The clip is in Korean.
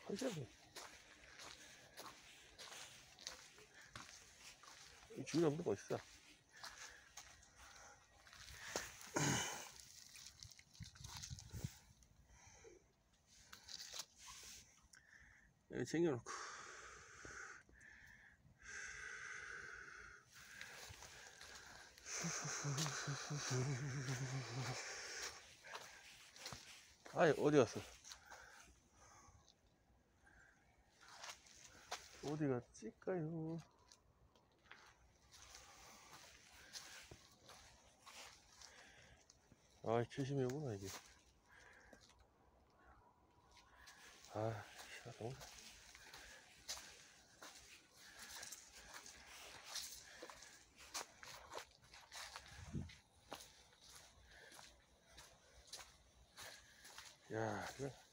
털잡이. 이 주위에 없는 거 있어. 여기 챙겨놓고. 아이, 어디 갔어? 어디 갔을까요? 아, 조심해구나, 이게. 아, 너무. 야, 그래.